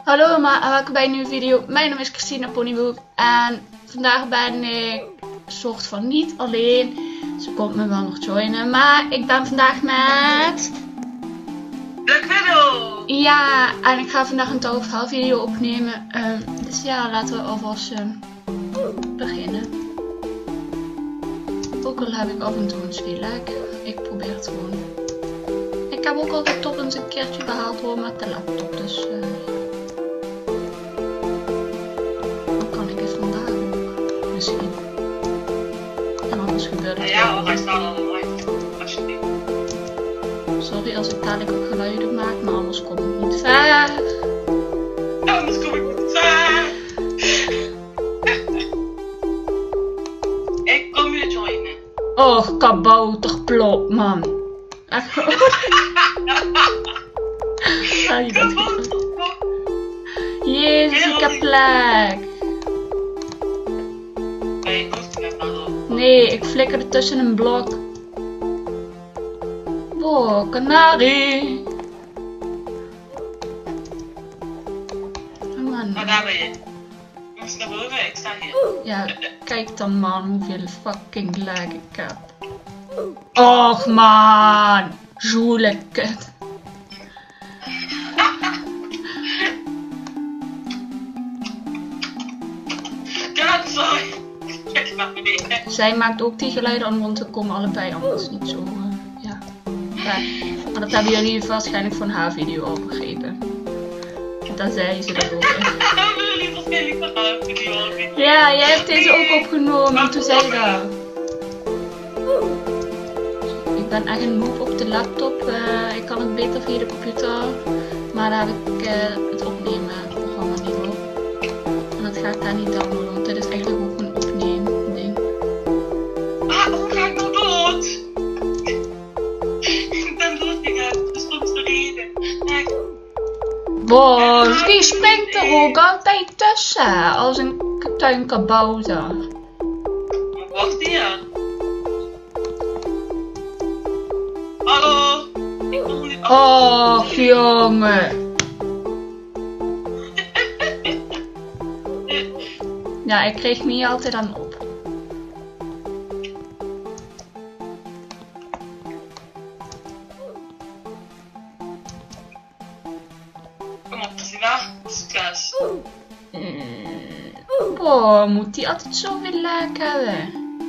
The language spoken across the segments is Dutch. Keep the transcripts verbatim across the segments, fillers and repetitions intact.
Hallo maar welkom bij een nieuwe video. Mijn naam is Christina Ponyboek en vandaag ben ik soort van niet alleen. Ze komt me wel nog joinen, maar ik ben vandaag met... Black Widow! Ja, en ik ga vandaag een Tower of Hell video opnemen. Um, dus ja, laten we alvast um, beginnen. Ook al heb ik af en toe een spelek. Ik probeer het gewoon. Ik heb ook al de top eens een keertje gehaald hoor met de laptop, dus... Uh, Misschien. En anders gebeurt het. Ja, hij staat al online. Alsjeblieft. Sorry als ik dadelijk ook geluiden maak, maar anders kom ik niet ver. Anders kom ik niet ver. Ik kom je joinen. Och, kabouterplop, man. Echt gewoon. Ah, je bent kabouterplop. Jezus, ik heb plek. Nee, ik flikkerde tussen een blok. Wow, kanarie. Oh man. Maar daar ben je. Je moest naar boven, ik sta hier. Ja, kijk dan man, hoeveel fucking lag ik heb. Och man, zoele kut. Ja, sorry. Kijk naar beneden. Zij maakt ook die geluiden aan, want ze komen allebei anders niet zo. Uh, ja. ja. Maar dat hebben jullie waarschijnlijk van haar video al begrepen. Dat zei ze dat ook. Hebben jullie waarschijnlijk van haar video al begrepen? Ja, jij hebt deze ook opgenomen. Toen zei je dat. Ik ben echt een noob op de laptop. Uh, ik kan het beter via de computer. Maar daar heb ik uh, het opnemen programma niet op. En dat ga ik daar niet downloaden, want dit is eigenlijk ook een opnemen ding. Ah, hoe ga ik nou dood? Ik ben doodgegaan, dat is de reden. Echt. Boos, die springt er ook altijd tussen, als een tuinkabouter. Wacht hier. Hallo? Ik kom niet. Och jongen. Ja, ik kreeg me hier altijd aan op. Kom op, Christina. Succes. Mm. Boah, moet die altijd zoveel lek hebben?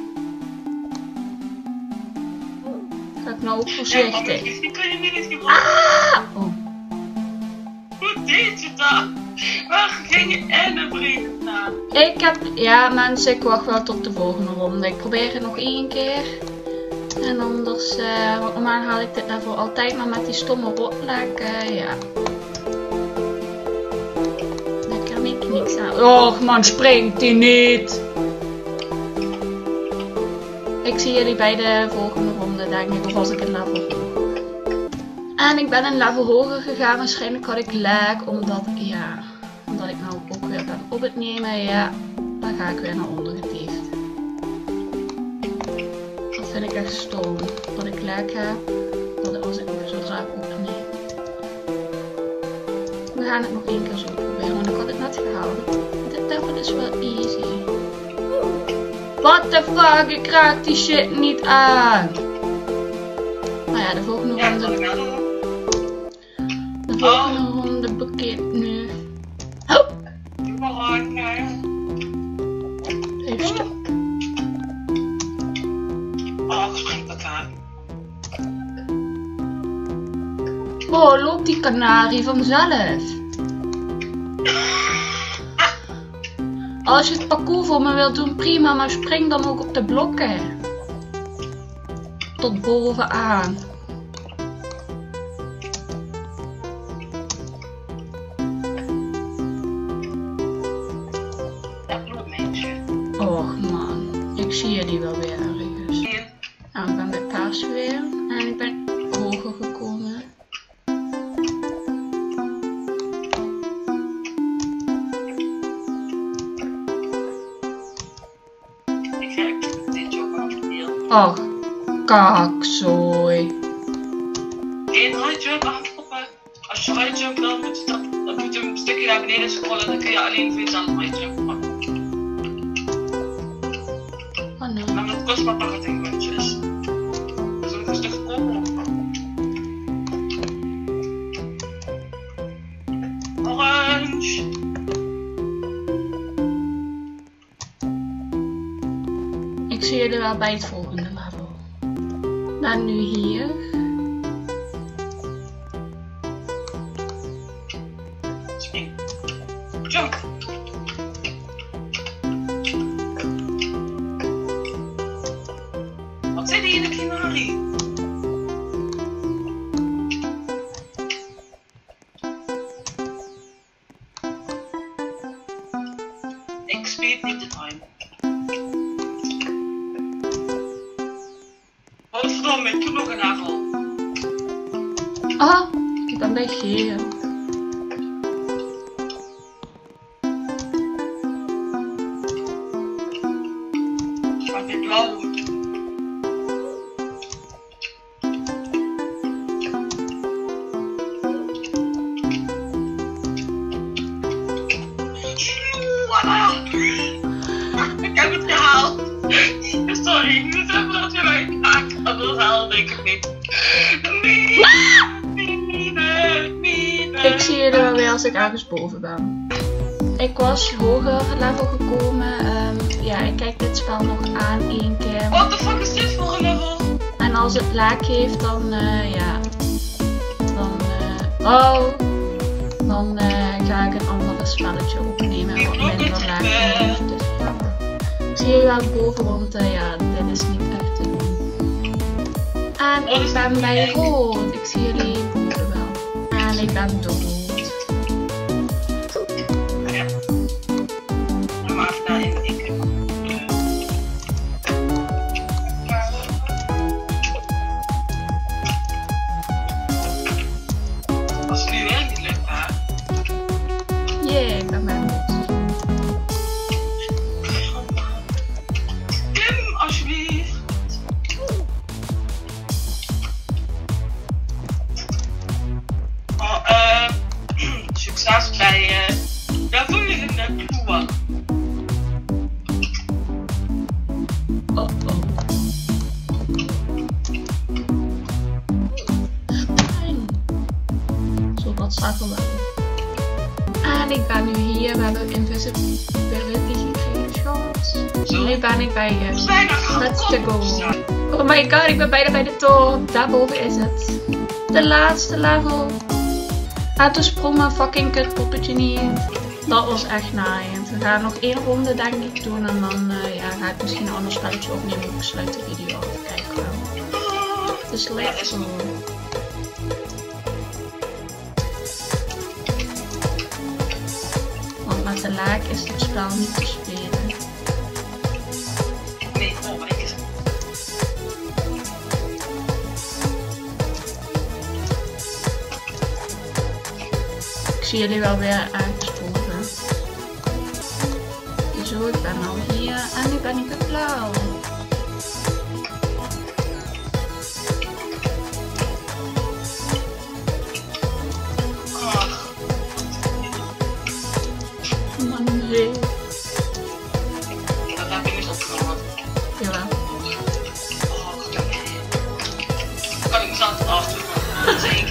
Ga ik nou ook voorzichtig? Die kun je niet gebruiken. Ah! Oh. Hoe deed je dat? Waar ging je in een brief naar? Ik heb, ja mensen, ik wacht wel tot de volgende ronde. Ik probeer het nog één keer. En anders, uh, want normaal haal ik dit level altijd, maar met die stomme rotlek, uh, ja. Daar kan ik niks aan. Och man, springt die niet! Ik zie jullie bij de volgende ronde, denk ik, of als ik een level hoger. En ik ben een level hoger gegaan, waarschijnlijk had ik lag, omdat, ja, omdat ik nou ook weer ben op het nemen, ja, dan ga ik weer naar onder getiefd. Dat vind ik echt stom, dat ik lag heb, dat als ik zodra ik opneem. We gaan het nog één keer zo proberen, want ik had het net gehaald. Dit level is wel easy. What the fuck, ik raak die shit niet aan. Nou ja, de volgende Ja, ronde. De volgende oh. ronde begint nu. Oh! Even stop. Oh, springt elkaar. Oh, loopt die kanarie vanzelf. Als je het parcours voor me wilt doen, prima, maar spring dan ook op de blokken. Tot bovenaan. Och man, ik zie jullie wel weer ergens. Nou, ik ben bij paars weer en ik ben hoger gekomen. Och, kakzooi. Eén handje, afkoppen. Als je high jump dan moet je, dat, dan moet je een stukje naar beneden scrollen. Dan kun je alleen voor jezelf high jump pakken. Oh nee. Maar dat kost maar tachtig muntjes. Dus dat is een stuk goedkoper. Orange. Ik zie jullie wel bij het volgende level. Dan nu hier. Spring. Jump. Wat zei die in de kinarie? Ik speed niet de time. Godverdomme, ik doe nog een nagel. Ah, ik ben bij geel. Wat dit blauw. Ik heb het gehaald. Sorry, nu zeggen dat je mij gemaakt had. Dat haalde ik het niet. Nee, nee, nee, nee. Ik zie jullie wel weer als ik ergens boven ben. Ik was hoger level gekomen. Um, ja, ik kijk dit spel nog aan één keer. What the fuck is dit voor een level? En als het laag heeft, dan uh, ja. Dan, uh, oh. Dan uh, ga ik een ander spelletje opnemen wat minder laag heeft. Dus ja. Ik zie jullie wel boven, want uh, ja, dit is niet echt te doen. En ik ben bij rood. Ik zie jullie boven wel. En ik ben dood. Ja. Maar daarin ik. Als het nu wel niet lukt, hè? Yeah, ik ben bij rood. Klim, alsjeblieft. Oh, uh, succes bij uh, de volgende proeven. Oh oh. Fijn. Zo, dat staat er wel. En ik ben nu hier. We hebben invisibility gekregen, schat. Nu ben ik bij je. Let's go. Oh my god, ik ben bijna bij de top. Daarboven is het. De laatste level. En toen sprong mijn fucking kut poppetje niet. Dat was echt naaiend. We gaan nog één ronde denk ik doen en dan uh, ja, ga ik misschien een ander spelletje opnemen. Ik sluit de video af. Kijk wel. Dus let's go. Want met de laag is het spel niet te spelen. Nee, oh, wat is het? Ik zie jullie wel weer aangesproken. Zo, ik ben al hier en nu ben ik het blauw. Ach. Man, nee. Dat heb ik niet opgenomen. Jawel. Oh, dan kan ik mezelf afdoen. Zeker.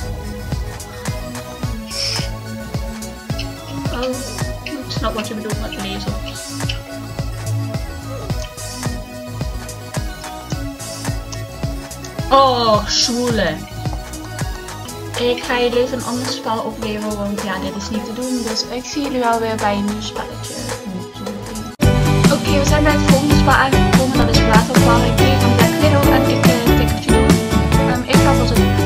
Oh, ik snap wat je bedoelt met lezen. Oh, schoelen. Ik ga jullie even een ander spel opnemen, want ja, dit is niet te doen. Dus ik zie jullie wel weer bij een nieuw spelletje. Oké, okay, we zijn bij het volgende spel aangekomen. Dat is Waterpark van Black Widow. En ik uh, tik het je door. Um, ik ga voor zo'n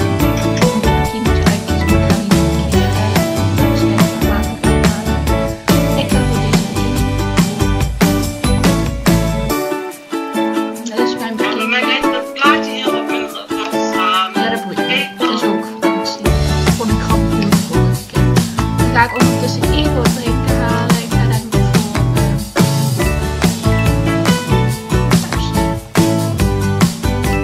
ga ik ondertussen even wat drinken halen. Ik ga daar nog voor. Uh,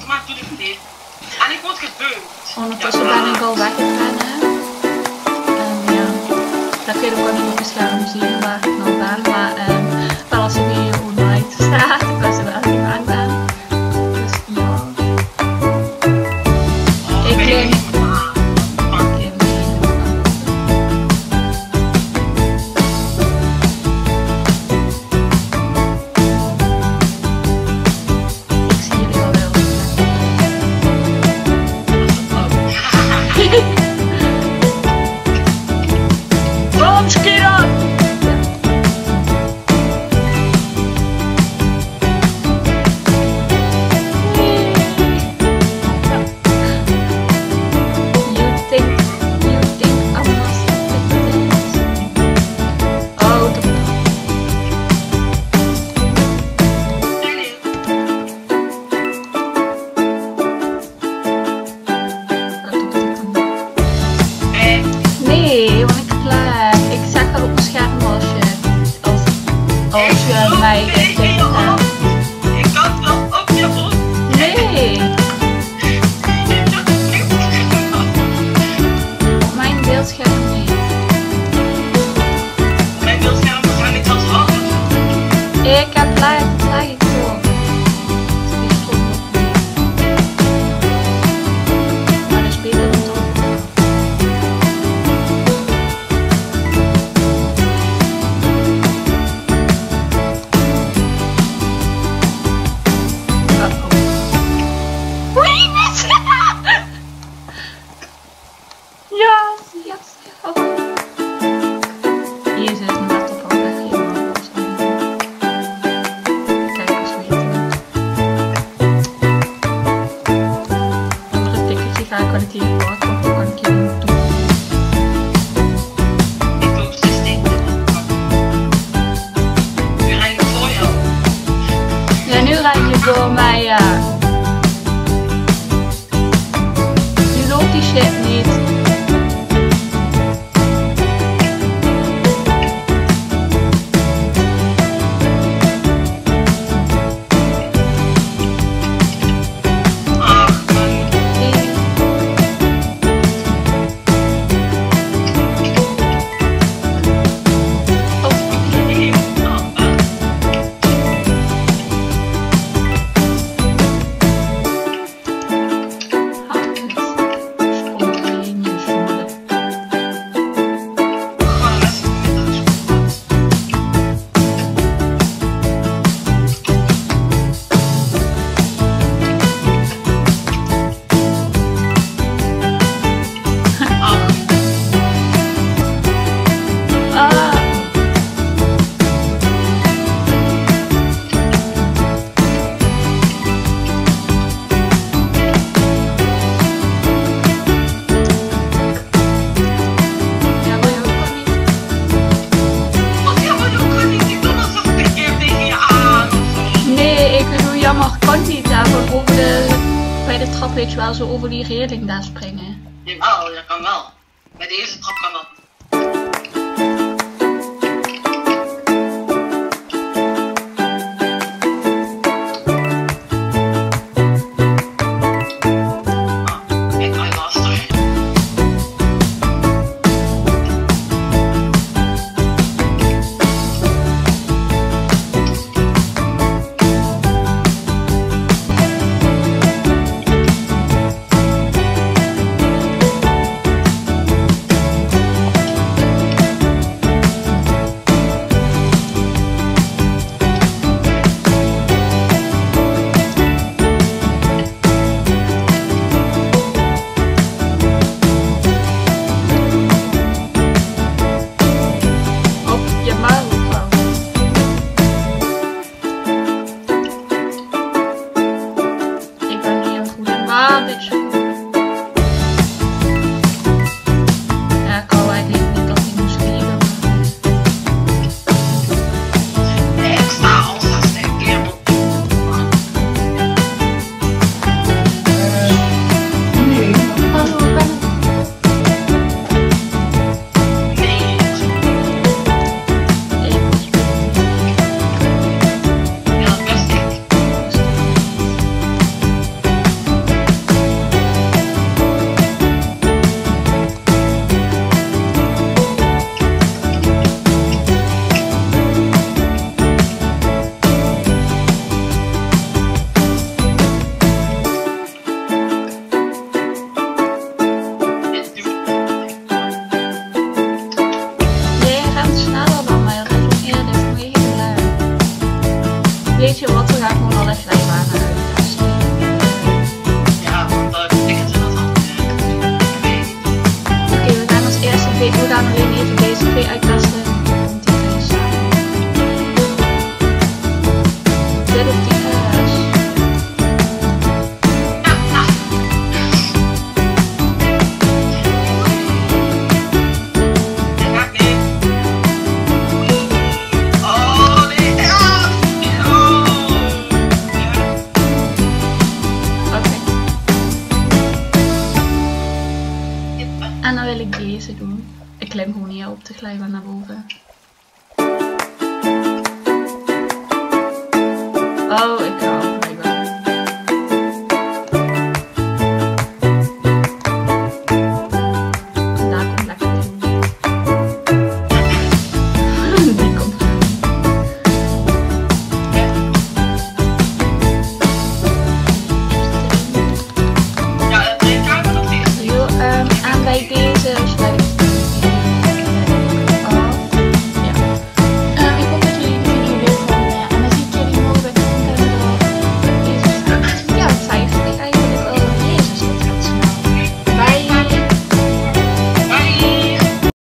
maar doe ik niet. En ik word gebeurd. Ondertussen ben ik al weggegaan. En ja, dat kun je ook niet op het scherm zien waar ik nou ben. Maar um, wel als je weer online staat, ik was er wel niet aan ben. Dus ja. Oh, Ik ben lig. niet waar. Ik zie jullie al wel. Kom, Skira! You think, you think I must dance. Oh, dat dat doet het dan niet. Nee, want ik lag. Ik zag dat op mijn scherm als je, als, als je mij getikt hebt. Ik kan wel op je hoofd. Nee, op mijn beeldscherm niet. Mijn beeldscherm waarschijnlijk zelfs harder. Ik heb lag, dat lag ik voor. Die stond nog niet. Maar dat is beter dan toch. Ja, ja, ja. Hier zit een laptop al weg. Helemaal los. Kijk eens hoe je het doet. Onder het ticketje ga ik wel een keer pakken. Of kan ik je doen. Ik loop zestien. Nu rijd ik voor jou. Ja, nu rijd je voor mij, ja. Je loopt die shit niet. Ach, man. Jammer, kan niet daarvoor over de, bij de trap weet je wel, zo over die reling daar springen. Jawel, dat kan wel. Bij de eerste trap kan dat. Ah, ik kan lastig. En dan wil ik deze doen. Ik klim gewoon hier op de glijbaan naar boven. Oh, ik hou.